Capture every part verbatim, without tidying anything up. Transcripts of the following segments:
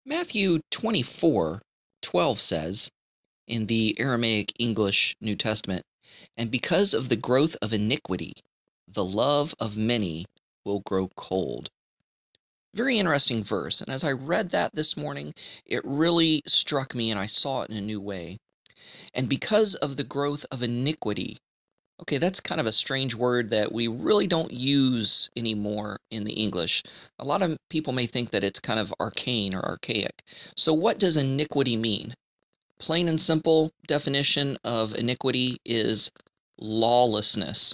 Matthew twenty-four twelve says in the Aramaic English New Testament, "And because of the growth of iniquity, the love of many will grow cold." Very interesting verse, and as I read that this morning, it really struck me and I saw it in a new way. And because of the growth of iniquity, okay, that's kind of a strange word that we really don't use anymore in the English. A lot of people may think that it's kind of arcane or archaic. So what does iniquity mean? Plain and simple definition of iniquity is lawlessness,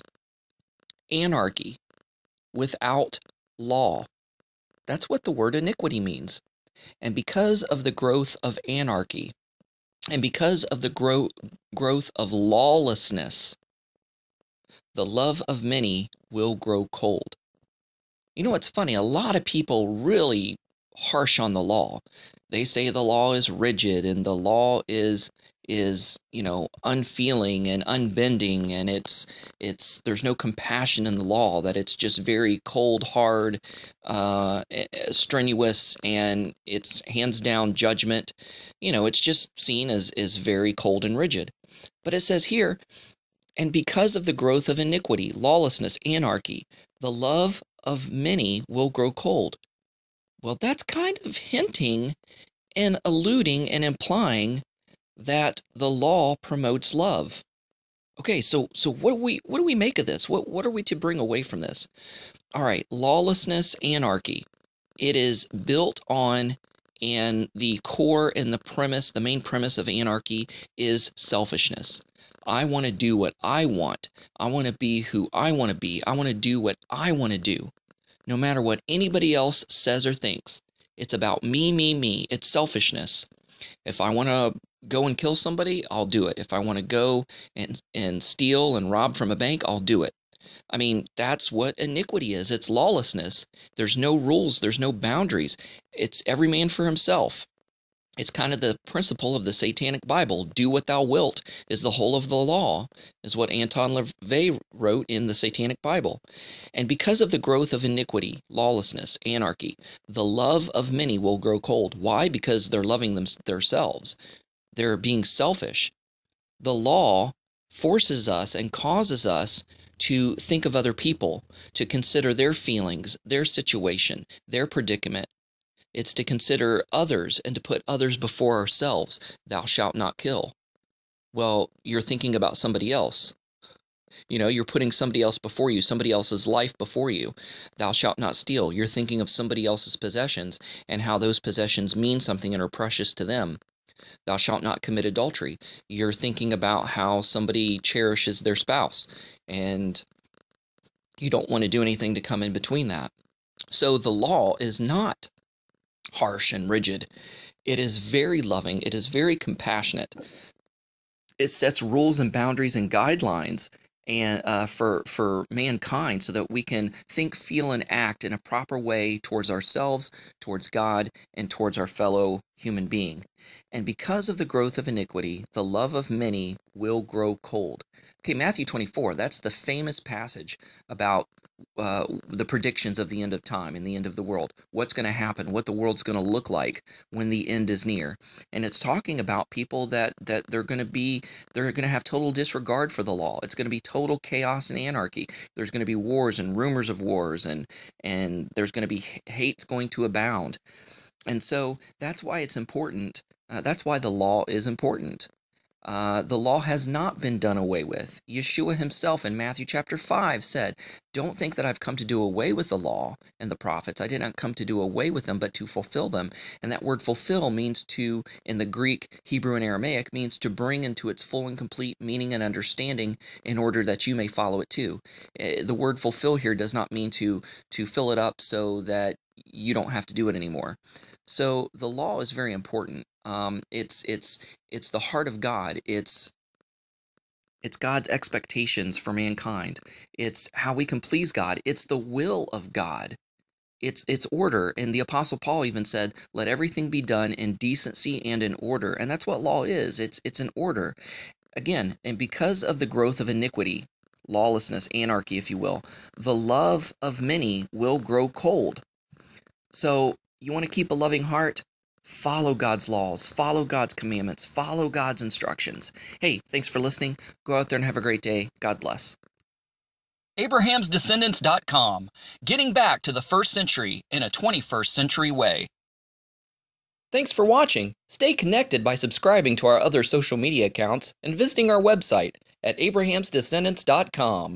anarchy, without law. That's what the word iniquity means. And because of the growth of anarchy, and because of the grow growth of lawlessness, the love of many will grow cold. You know what's funny? A lot of people really harsh on the law. They say the law is rigid and the law is is you know unfeeling and unbending, and it's it's there's no compassion in the law, that it's just very cold, hard, uh, strenuous, and it's hands down judgment. You know, it's just seen as is very cold and rigid. But it says here, and because of the growth of iniquity, lawlessness, anarchy, the love of many will grow cold. Well, that's kind of hinting and alluding and implying that the law promotes love. Okay, so so what do we what do we make of this? What what are we to bring away from this? All right, lawlessness, anarchy. It is built on, and the core and the premise, the main premise of anarchy is selfishness. I want to do what I want. I want to be who I want to be. I want to do what I want to do, no matter what anybody else says or thinks. It's about me, me, me. It's selfishness. If I want to go and kill somebody, I'll do it. If I want to go and, and steal and rob from a bank, I'll do it. I mean, that's what iniquity is. It's lawlessness. There's no rules. There's no boundaries. It's every man for himself. It's kind of the principle of the Satanic Bible. Do what thou wilt is the whole of the law, is what Anton LaVey wrote in the Satanic Bible. And because of the growth of iniquity, lawlessness, anarchy, the love of many will grow cold. Why? Because they're loving them themselves. They're being selfish. The law forces us and causes us to think of other people, to consider their feelings, their situation, their predicament. It's to consider others and to put others before ourselves. Thou shalt not kill. Well, you're thinking about somebody else. You know, you're putting somebody else before you, somebody else's life before you. Thou shalt not steal. You're thinking of somebody else's possessions and how those possessions mean something and are precious to them. Thou shalt not commit adultery. You're thinking about how somebody cherishes their spouse, and you don't want to do anything to come in between that. So the law is not harsh and rigid. It is very loving. It is very compassionate. It sets rules and boundaries and guidelines and uh, for for mankind, so that we can think, feel, and act in a proper way towards ourselves, towards God, and towards our fellow human being. And because of the growth of iniquity, the love of many will grow cold. Okay, Matthew twenty-four, that's the famous passage about uh, the predictions of the end of time and the end of the world. What's going to happen, what the world's going to look like when the end is near. And it's talking about people that, that they're going to be, they're going to have total disregard for the law. It's going to be total chaos and anarchy. There's going to be wars and rumors of wars, and, and there's going to be hate's going to abound. And so that's why it's important. Uh, that's why the law is important. Uh, the law has not been done away with. Yeshua himself in Matthew chapter five said, "Don't think that I've come to do away with the law and the prophets. I did not come to do away with them, but to fulfill them." And that word fulfill means to, in the Greek, Hebrew, and Aramaic, means to bring into its full and complete meaning and understanding in order that you may follow it too. Uh, the word fulfill here does not mean to, to fill it up so that you don't have to do it anymore. So the law is very important. Um, it's it's it's the heart of God. It's it's God's expectations for mankind. It's how we can please God. It's the will of God. It's it's order. And the Apostle Paul even said, "Let everything be done in decency and in order." And that's what law is. It's it's an order. Again, and because of the growth of iniquity, lawlessness, anarchy, if you will, the love of many will grow cold. So you want to keep a loving heart? Follow God's laws, follow God's commandments, follow God's instructions. Hey, thanks for listening. Go out there and have a great day. God bless. Abrahams Descendants dot com, getting back to the first century in a twenty-first century way. Thanks for watching. Stay connected by subscribing to our other social media accounts and visiting our website at Abrahams Descendants dot com.